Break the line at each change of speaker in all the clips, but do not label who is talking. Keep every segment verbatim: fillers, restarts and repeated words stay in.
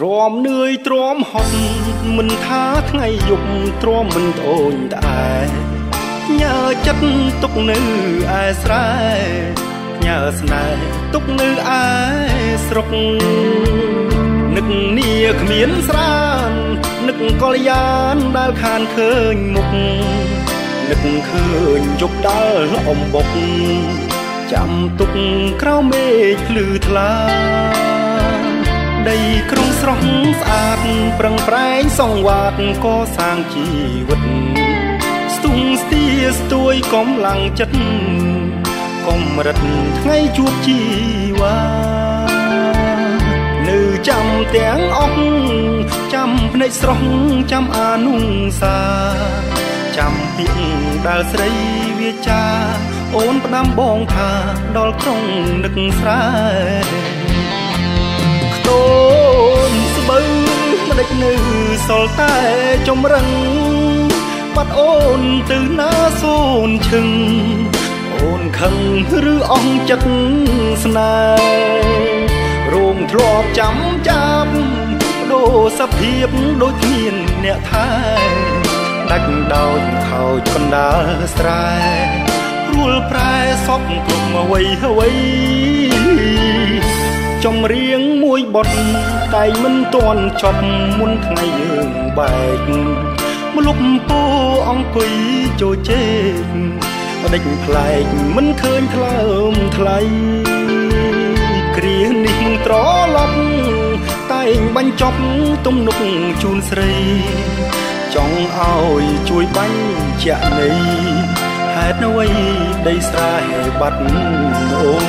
รอมเหนื่อยตรอมหดมันท้าថ្ងៃយប់ទ្រាំមិនត្អូញត្អែញើចិត្តទុកនៅឯស្រែញើស្នេហ៍ទុកនៅឯស្រុកនឹកនីគ្មានស្រាននឹកកល្យានដែលខានឃើញមុខនឹកឃើញយប់ដល់អំបុកចាំទុកក្រៅមេឃភ្លឺថ្លាដីក្រុងស្រស់ស្អាតប្រឹងប្រែងសង្វាតកសាងជីវិតស្ទុំស្ទាស្ទួយកំឡាំងចិត្តកំរិតថ្ងៃជួបជីវ៉ានៅចាំទាំងអស់ចាំភ្នែកស្រស់ចាំអានុសាចាំពាក្យដែលស្រីវាចាអូនផ្ដាំបងថាដល់ក្រុងនឹកស្រែខ្ទមស្បូវមិនដេចនៅសល់តែចម្រឹងបាត់អូនទៅណាសូនឈឹងអូនខឹងឬអស់ចិត្តស្នេហ៍រោងធ្លាប់ចាំចាប់ដូរសភាពដូចគ្មានអ្នកថែដាច់ដោយខោចកណ្ដាលស្រែព្រួលប្រែសពគ្រប់អ្វីអ្វីចម្រៀងមួយបទតែមិនទាន់ចប់មុនថ្ងៃយើងបែកមលុបពោអង្គុយចូលជែកដេចប្លែកមិនឃើញថ្លើមថ្លៃគ្រានេះត្រឡប់តែងបញ្ចប់ទំនុកជូនស្រីចង់ឲ្យជួយបញ្ជាក់នៃហេតុអ្វីដីស្រែបាត់អូន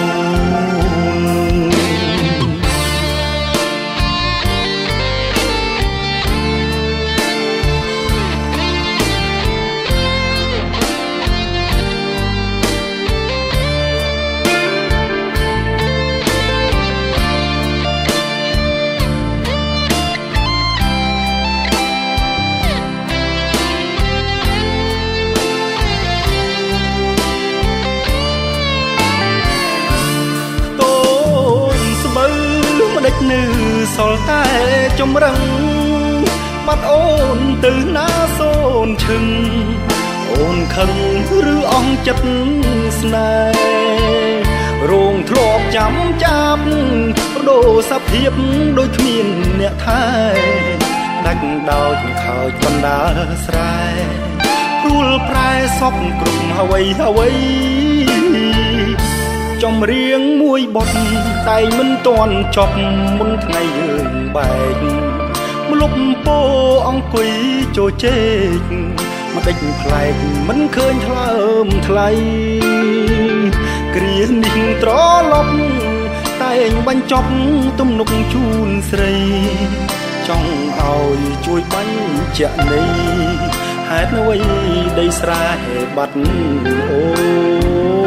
នៅសល់តែចម្រឹងបាត់អូនទៅណាសូនឈឹងអូនខឹងឬអស់ចិត្តស្នេហ៍រោងធ្លាប់ចាំចាប់ដូរសភាពដូចគ្មានអ្នកថែដាច់ដោយខោចបណ្ដាស្រែព្រួលប្រែសពគ្រប់អ្វីអ្វីចម្រៀងមួយបទតែមិនទាន់ចប់មុនថ្ងៃយើងបែកមលុបពោអង្គុយចូលជែកមកដេចប្លែកមិនឃើញថ្លើមថ្លៃគ្រានេះត្រឡប់តែងបញ្ចប់ទំនុកជូនស្រីចង់ឲ្យជួយបញ្ជាក់នៃហេតុអ្វីដីស្រែបាត់អូ